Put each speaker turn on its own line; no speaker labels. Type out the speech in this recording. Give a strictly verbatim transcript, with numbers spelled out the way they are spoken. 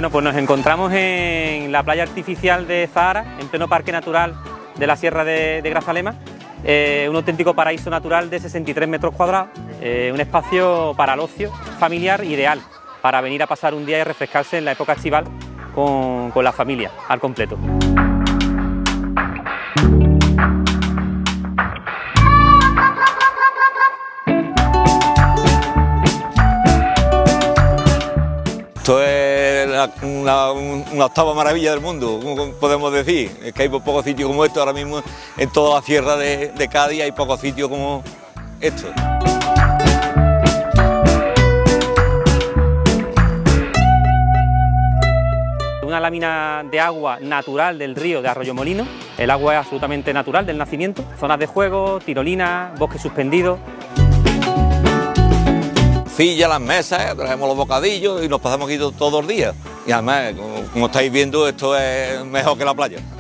Bueno, pues nos encontramos en la playa artificial de Zahara, en pleno Parque Natural de la Sierra de, de Grazalema, eh, un auténtico paraíso natural de sesenta y tres metros cuadrados, eh, un espacio para el ocio familiar ideal, para venir a pasar un día y refrescarse en la época estival con, con la familia al completo.
Esto es una, una octava maravilla del mundo, como podemos decir. Es que hay pocos sitios como esto ahora mismo en toda la sierra de, de Cádiz, hay pocos sitios como esto.
Una lámina de agua natural del río de Arroyomolinos. El agua es absolutamente natural del nacimiento. Zonas de juego, tirolinas, bosques suspendidos.
Silla, las mesas, traemos los bocadillos y nos pasamos aquí todos los días. Y además, como, como estáis viendo, esto es mejor que la playa.